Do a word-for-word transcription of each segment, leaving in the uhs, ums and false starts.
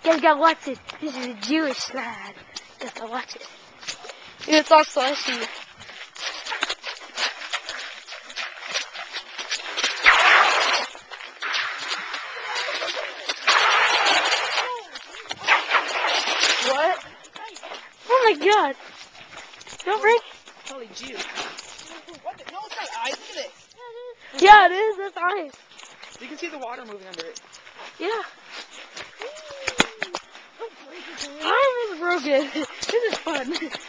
Guys gotta watch it. This is a Jewish slide. Guys gotta watch it. Yeah, it's all slushy. What? Oh my god. Don't break. Holy Jew. What the? No, it's not ice. Look at this. Yeah, it is. That's ice. You can see the water moving under it. Yeah. I almost broke it. This is fun.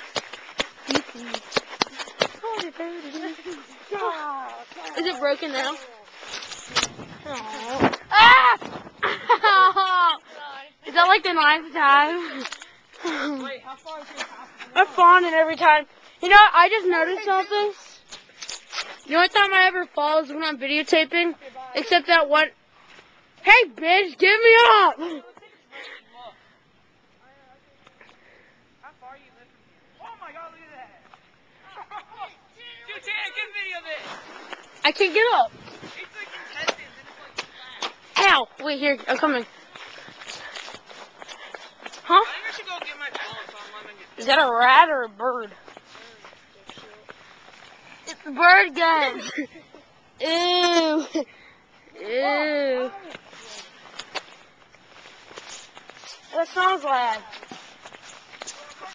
Is it broken now? Aww. Ah! Is that like the ninth time? Wait, how far is your house? I'm fawning every time. You know, I just noticed something. The only time I ever fall is when I'm videotaping. Except that one. Hey, bitch, give me up! How far you live from here? Oh my god, look at that! Dude, Dan, get video of this! I can't get up. It's like intestines and it's like flat. Ow! Wait, here, I'm coming. Huh? I think I should go get my phone so I'm letting it. Is that a rat or a bird? It's a bird, guys. Ew. Ew. That sounds bad.